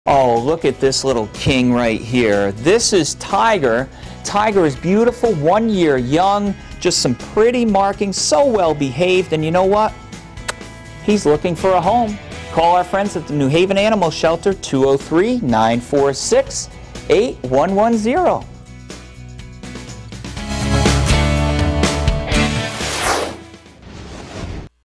Oh, look at this little king right here. This is Tiger. Tiger is beautiful, 1 year young, just some pretty markings, so well behaved, and you know what? He's looking for a home. Call our friends at the New Haven Animal Shelter, 203-946-8110.